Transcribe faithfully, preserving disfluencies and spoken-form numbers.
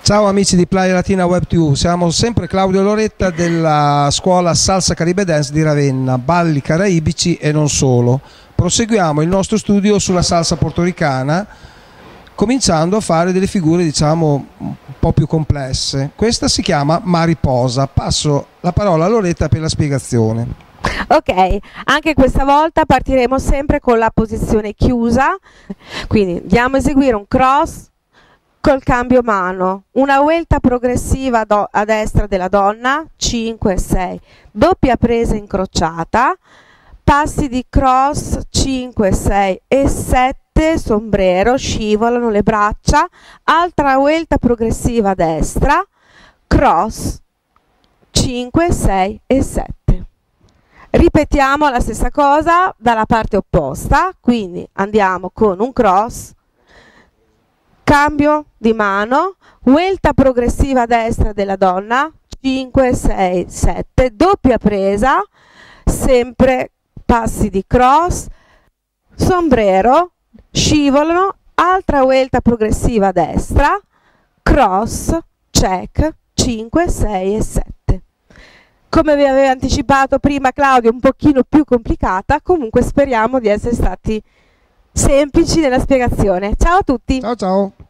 Ciao amici di Playa Latina Web tivù, siamo sempre Claudio e Loretta della scuola Salsa Caribe Dance di Ravenna, balli caraibici e non solo. Proseguiamo il nostro studio sulla salsa portoricana, cominciando a fare delle figure diciamo un po' più complesse. Questa si chiama Mariposa. Passo la parola a Loretta per la spiegazione. Ok, anche questa volta partiremo sempre con la posizione chiusa, quindi andiamo a eseguire un cross col cambio mano, una vuelta progressiva a destra della donna, cinque sei, doppia presa incrociata, passi di cross cinque sei e sette, sombrero, scivolano le braccia, altra vuelta progressiva a destra, cross cinque sei e sette. Ripetiamo la stessa cosa dalla parte opposta, quindi andiamo con un cross, cambio di mano, vuelta progressiva a destra della donna, cinque sei sette, doppia presa, sempre passi di cross, sombrero, scivolano, altra vuelta progressiva a destra, cross, check, cinque sei e sette. Come vi avevo anticipato prima Claudio, un pochino più complicata, comunque speriamo di essere stati semplici nella spiegazione. Ciao a tutti! Ciao ciao!